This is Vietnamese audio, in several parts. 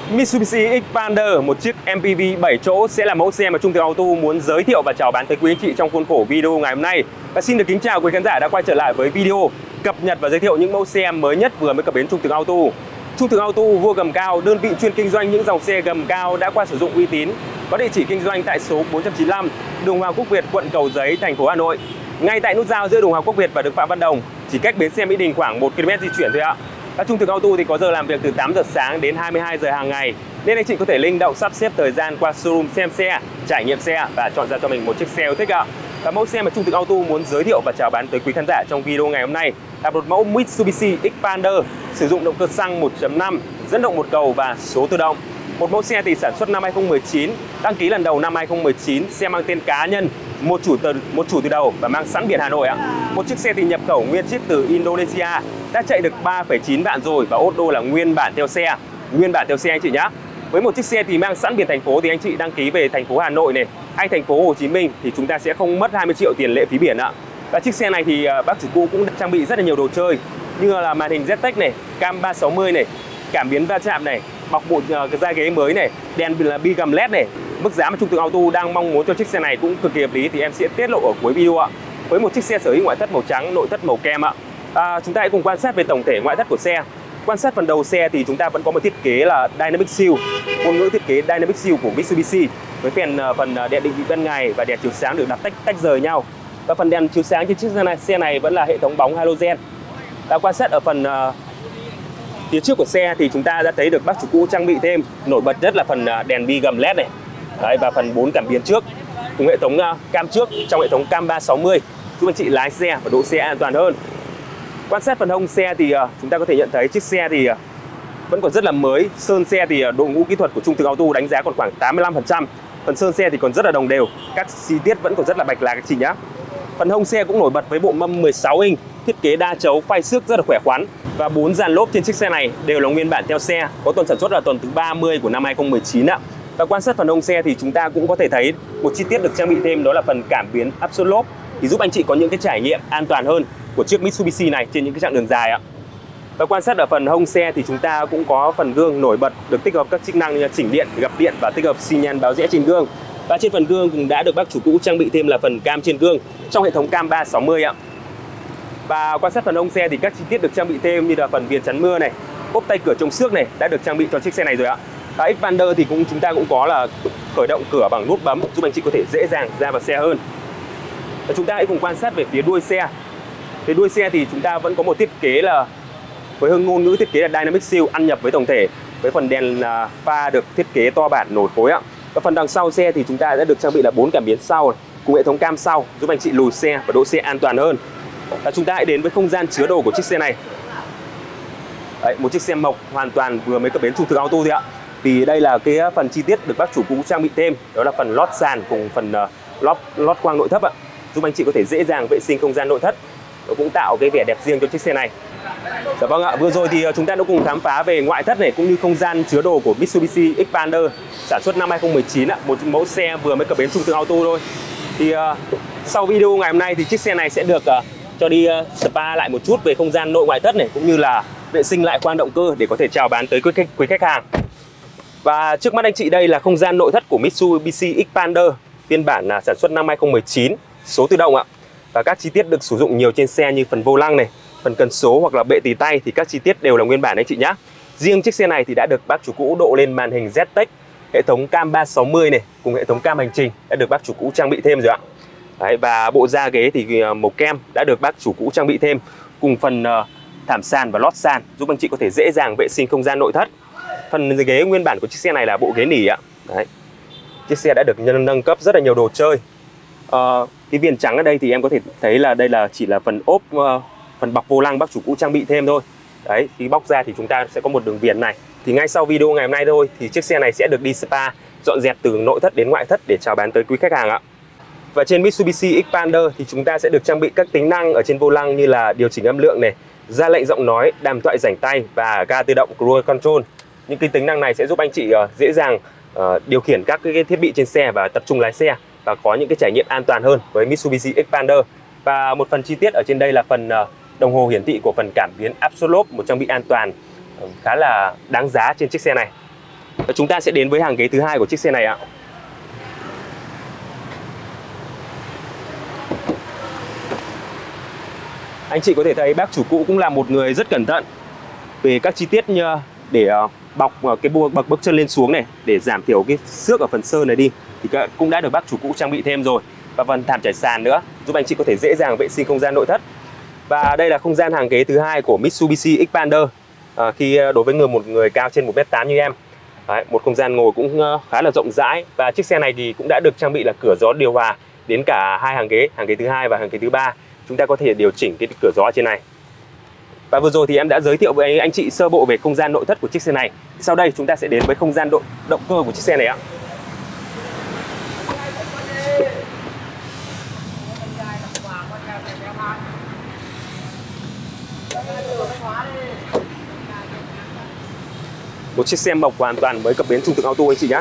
Mitsubishi Xpander, một chiếc MPV 7 chỗ sẽ là mẫu xe mà Trung Thực Auto muốn giới thiệu và chào bán tới quý anh chị trong khuôn khổ video ngày hôm nay. Và xin được kính chào quý khán giả đã quay trở lại với video cập nhật và giới thiệu những mẫu xe mới nhất vừa mới cập bến Trung Thực Auto. Trung Thực Auto, vua gầm cao, đơn vị chuyên kinh doanh những dòng xe gầm cao đã qua sử dụng uy tín, có địa chỉ kinh doanh tại số 495 đường Hoàng Quốc Việt, quận Cầu Giấy, thành phố Hà Nội. Ngay tại nút giao giữa đường Hoàng Quốc Việt và đường Phạm Văn Đồng, chỉ cách bến xe Mỹ Đình khoảng 1 km di chuyển thôi ạ. Các Trung Thực Auto thì có giờ làm việc từ 8 giờ sáng đến 22 giờ hàng ngày, nên anh chị có thể linh động sắp xếp thời gian qua showroom xem xe, trải nghiệm xe và chọn ra cho mình một chiếc xe yêu thích ạ. Và mẫu xe mà Trung Thực Auto muốn giới thiệu và chào bán tới quý khán giả trong video ngày hôm nay là một mẫu Mitsubishi Xpander sử dụng động cơ xăng 1.5, dẫn động một cầu và số tự động. Một mẫu xe thì sản xuất năm 2019, đăng ký lần đầu năm 2019, xe mang tên cá nhân, một chủ từ đầu và mang sẵn biển Hà Nội ạ. Một chiếc xe thì nhập khẩu nguyên chiếc từ Indonesia, đã chạy được 3,9 vạn rồi và ô tô là nguyên bản theo xe. Nguyên bản theo xe anh chị nhá. Với một chiếc xe thì mang sẵn biển thành phố thì anh chị đăng ký về thành phố Hà Nội này hay thành phố Hồ Chí Minh thì chúng ta sẽ không mất 20 triệu tiền lệ phí biển ạ. Và chiếc xe này thì bác chủ cũ cũng trang bị rất là nhiều đồ chơi như là màn hình ZTEC này, cam 360 này, cảm biến va chạm này, bọc bộ cái da ghế mới này, đèn là bi gầm LED này. Mức giá mà Trung Thực Auto đang mong muốn cho chiếc xe này cũng cực kỳ hợp lý thì em sẽ tiết lộ ở cuối video ạ. Với một chiếc xe sở hữu ngoại thất màu trắng, nội thất màu kem ạ. Chúng ta hãy cùng quan sát về tổng thể ngoại thất của xe. Quan sát phần đầu xe thì chúng ta vẫn có một thiết kế là Dynamic Shield, ngôn ngữ thiết kế Dynamic Shield của Mitsubishi với phần đèn định vị ban ngày và đèn chiếu sáng được đặt tách rời nhau. Và phần đèn chiếu sáng trên chiếc xe này vẫn là hệ thống bóng halogen. Và quan sát ở phần phía trước của xe thì chúng ta đã thấy được bác chủ cũ trang bị thêm nổi bật nhất là phần đèn bi gầm LED này. Đấy, và phần 4 cảm biến trước cùng hệ thống cam trước trong hệ thống cam 360 giúp anh chị lái xe và đỗ xe an toàn hơn. Quan sát phần hông xe thì chúng ta có thể nhận thấy chiếc xe thì vẫn còn rất là mới. Sơn xe thì đội ngũ kỹ thuật của Trung Thực Auto đánh giá còn khoảng 85%. Phần sơn xe thì còn rất là đồng đều, các chi tiết vẫn còn rất là bạch lạc anh chị nhá. Phần hông xe cũng nổi bật với bộ mâm 16 inch, thiết kế đa chấu phay xước rất là khỏe khoắn. Và 4 dàn lốp trên chiếc xe này đều là nguyên bản theo xe, có tuần sản xuất là tuần thứ 30 của năm 2019 ạ. Và quan sát phần hông xe thì chúng ta cũng có thể thấy một chi tiết được trang bị thêm, đó là phần cảm biến áp suất lốp thì giúp anh chị có những cái trải nghiệm an toàn hơn của chiếc Mitsubishi này trên những cái chặng đường dài ạ. Và quan sát ở phần hông xe thì chúng ta cũng có phần gương nổi bật được tích hợp các chức năng như chỉnh điện, gập điện và tích hợp xi nhan báo rẽ trên gương. Và trên phần gương cũng đã được bác chủ cũ trang bị thêm là phần cam trên gương trong hệ thống cam 360 ạ. Và quan sát phần hông xe thì các chi tiết được trang bị thêm như là phần viền chắn mưa này, ốp tay cửa chống xước này đã được trang bị cho chiếc xe này rồi ạ. Và Xpander thì chúng ta cũng có là khởi động cửa bằng nút bấm giúp anh chị có thể dễ dàng ra vào xe hơn. Và chúng ta hãy cùng quan sát về phía đuôi xe. Phía đuôi xe thì chúng ta vẫn có một thiết kế là với ngôn ngữ thiết kế là Dynamic Shield ăn nhập với tổng thể, với phần đèn pha được thiết kế to bản nổi khối ạ. Và phần đằng sau xe thì chúng ta đã được trang bị là 4 cảm biến sau cùng hệ thống cam sau giúp anh chị lùi xe và đỗ xe an toàn hơn. Và chúng ta hãy đến với không gian chứa đồ của chiếc xe này. Đấy, một chiếc xe mộc hoàn toàn vừa mới cập bến Trung Thực Auto thôi ạ. Vì đây là cái phần chi tiết được bác chủ cũ trang bị thêm, đó là phần lót sàn cùng phần lót quang nội thất ạ, giúp anh chị có thể dễ dàng vệ sinh không gian nội thất. Nó cũng tạo cái vẻ đẹp riêng cho chiếc xe này. Dạ vâng ạ, vừa rồi thì chúng ta đã cùng khám phá về ngoại thất này cũng như không gian chứa đồ của Mitsubishi Xpander sản xuất năm 2019 ạ, một mẫu xe vừa mới cập bến Trung Thực Auto thôi. Thì sau video ngày hôm nay thì chiếc xe này sẽ được cho đi spa lại một chút về không gian nội ngoại thất này cũng như là vệ sinh lại khoang động cơ để có thể chào bán tới quý khách hàng. Và trước mắt anh chị đây là không gian nội thất của Mitsubishi Xpander phiên bản sản xuất năm 2019, số tự động ạ. Và các chi tiết được sử dụng nhiều trên xe như phần vô lăng này, phần cần số hoặc là bệ tì tay thì các chi tiết đều là nguyên bản anh chị nhé. Riêng chiếc xe này thì đã được bác chủ cũ độ lên màn hình ZTEC, hệ thống cam 360 này cùng hệ thống cam hành trình đã được bác chủ cũ trang bị thêm rồi ạ. Đấy, và bộ da ghế thì màu kem đã được bác chủ cũ trang bị thêm cùng phần thảm sàn và lót sàn giúp anh chị có thể dễ dàng vệ sinh không gian nội thất. Phần ghế nguyên bản của chiếc xe này là bộ ghế nỉ ạ. Đấy. Chiếc xe đã được nâng cấp rất là nhiều đồ chơi. Cái viền trắng ở đây thì em có thể thấy là đây là chỉ là phần ốp, phần bọc vô lăng bác chủ cũ trang bị thêm thôi. Đấy, khi bóc ra thì chúng ta sẽ có một đường viền này. Thì ngay sau video ngày hôm nay thôi thì chiếc xe này sẽ được đi spa, dọn dẹp từ nội thất đến ngoại thất để chào bán tới quý khách hàng ạ. Và trên Mitsubishi Xpander thì chúng ta sẽ được trang bị các tính năng ở trên vô lăng như là điều chỉnh âm lượng này, ra lệnh giọng nói, đàm thoại rảnh tay và ga tự động Cruise Control. Những cái tính năng này sẽ giúp anh chị dễ dàng điều khiển các cái thiết bị trên xe và tập trung lái xe và có những cái trải nghiệm an toàn hơn với Mitsubishi Xpander. Và một phần chi tiết ở trên đây là phần đồng hồ hiển thị của phần cảm biến áp suất lốp, một trang bị an toàn khá là đáng giá trên chiếc xe này. Và chúng ta sẽ đến với hàng ghế thứ hai của chiếc xe này ạ. Anh chị có thể thấy bác chủ cũ cũng là một người rất cẩn thận về các chi tiết như để bọc cái bậc bước chân lên xuống này, để giảm thiểu cái xước ở phần sơn này đi, thì cũng đã được bác chủ cũ trang bị thêm rồi. Và phần thảm trải sàn nữa giúp anh chị có thể dễ dàng vệ sinh không gian nội thất. Và đây là không gian hàng ghế thứ hai của Mitsubishi Xpander, khi đối với một người cao trên 1m8 như em. Đấy, một không gian ngồi cũng khá là rộng rãi. Và chiếc xe này thì cũng đã được trang bị là cửa gió điều hòa đến cả hai hàng ghế thứ hai và hàng ghế thứ ba. Chúng ta có thể điều chỉnh cái cửa gió trên này. Và vừa rồi thì em đã giới thiệu với anh chị sơ bộ về không gian nội thất của chiếc xe này. Sau đây chúng ta sẽ đến với không gian động cơ của chiếc xe này ạ. Một chiếc xe mộc hoàn toàn mới cập bến Trung Thực Auto anh chị nhé.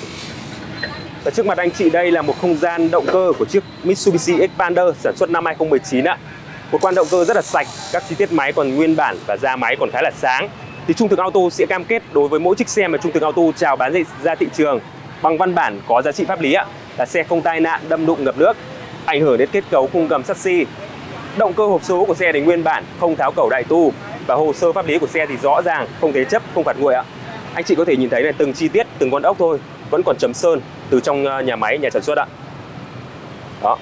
Và trước mặt anh chị đây là một không gian động cơ của chiếc Mitsubishi Xpander sản xuất năm 2019 ạ. Một khoang động cơ rất là sạch, các chi tiết máy còn nguyên bản và da máy còn khá là sáng. Thì Trung Thực Auto sẽ cam kết đối với mỗi chiếc xe mà Trung Thực Auto chào bán ra thị trường bằng văn bản có giá trị pháp lý ạ, là xe không tai nạn, đâm đụng, ngập nước, ảnh hưởng đến kết cấu khung gầm chassis. Động cơ hộp số của xe thì nguyên bản, không tháo cẩu đại tu, và hồ sơ pháp lý của xe thì rõ ràng, không thế chấp, không phạt nguội ạ. Anh chị có thể nhìn thấy này, từng chi tiết, từng con ốc thôi vẫn còn chấm sơn từ trong nhà máy, nhà sản xuất ạ. Đó,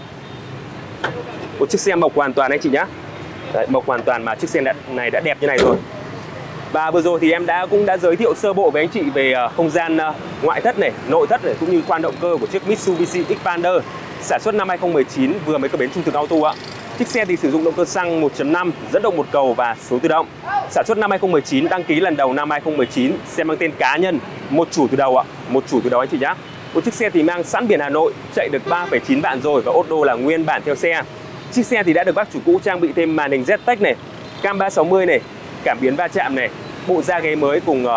một chiếc xe mộc hoàn toàn anh chị nhé. Đấy, mộc hoàn toàn mà chiếc xe này đã đẹp như này rồi. Và vừa rồi thì em cũng đã giới thiệu sơ bộ với anh chị về không gian ngoại thất này, nội thất này, cũng như khoang động cơ của chiếc Mitsubishi Xpander sản xuất năm 2019 vừa mới cập bến Trung Thực Auto ạ. Chiếc xe thì sử dụng động cơ xăng 1.5, dẫn động một cầu và số tự động. Sản xuất năm 2019, đăng ký lần đầu năm 2019, xe mang tên cá nhân, một chủ từ đầu ạ, một chủ từ đầu anh chị nhé. Một chiếc xe thì mang sẵn biển Hà Nội, chạy được 3,9 vạn rồi và ô tô là nguyên bản theo xe. Chiếc xe thì đã được bác chủ cũ trang bị thêm màn hình ZTEC này, cam 360 này, cảm biến va chạm này, bộ da ghế mới cùng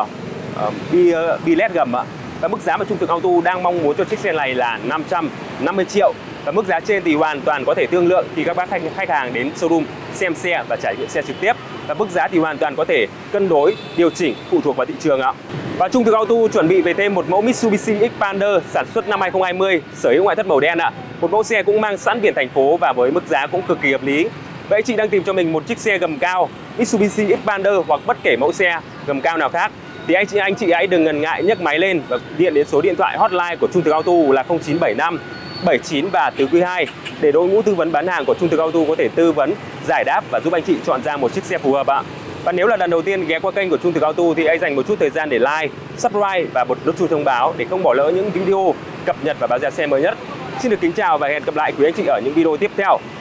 bi LED gầm ạ. Và mức giá mà Trung Thực Auto đang mong muốn cho chiếc xe này là 550 triệu. Và mức giá trên thì hoàn toàn có thể thương lượng khi các bác khách hàng đến showroom xem xe và trải nghiệm xe trực tiếp. Và mức giá thì hoàn toàn có thể cân đối, điều chỉnh phụ thuộc vào thị trường ạ. Và Trung Thực Auto chuẩn bị về thêm một mẫu Mitsubishi Xpander sản xuất năm 2020, sở hữu ngoại thất màu đen ạ. Một mẫu xe cũng mang sẵn biển thành phố và với mức giá cũng cực kỳ hợp lý. Vậy chị đang tìm cho mình một chiếc xe gầm cao Mitsubishi Xpander hoặc bất kể mẫu xe gầm cao nào khác, thì anh chị hãy đừng ngần ngại nhấc máy lên và điện đến số điện thoại hotline của Trung Thực Auto là 0975 79 và tứ quý 2 để đội ngũ tư vấn bán hàng của Trung Thực Auto có thể tư vấn, giải đáp và giúp anh chị chọn ra một chiếc xe phù hợp ạ. Và nếu là lần đầu tiên ghé qua kênh của Trung Thực Auto thì hãy dành một chút thời gian để like, subscribe và bật nút chuông thông báo để không bỏ lỡ những video cập nhật và báo giá xe mới nhất. Xin được kính chào và hẹn gặp lại quý anh chị ở những video tiếp theo.